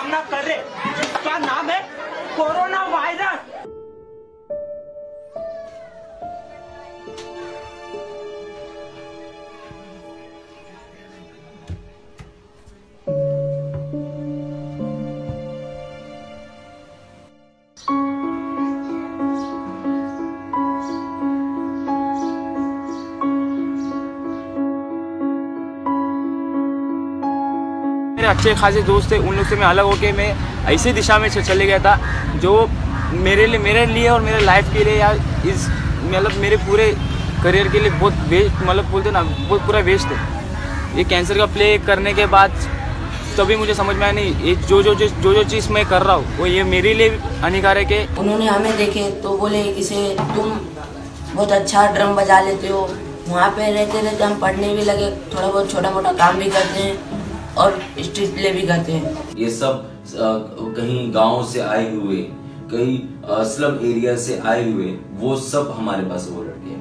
सामना कर रहे, जिसका नाम है कोरोना वायरस। मेरे अच्छे खासे दोस्त थे, उन लोग से मैं अलग होके मैं ऐसी दिशा में चले गया था जो मेरे लिए और मेरे लाइफ के लिए या इस मतलब मेरे पूरे करियर के लिए बहुत वेस्ट, मतलब बोलते ना बहुत पूरा वेस्ट है। ये कैंसर का प्ले करने के बाद तभी मुझे समझ में आया, नहीं ये जो चीज़ मैं कर रहा हूँ वो ये मेरे लिए हानिकारक है। उन्होंने हमें देखे तो बोले कि से तुम बहुत अच्छा ड्रम बजा लेते हो। वहाँ पे रहते रहते हम पढ़ने भी लगे, थोड़ा बहुत छोटा मोटा काम भी करते हैं और स्ट्रीट प्ले भी करते हैं। ये सब कहीं गांव से आए हुए, कहीं स्लम एरिया से आए हुए, वो सब हमारे पास वो लड़के हैं।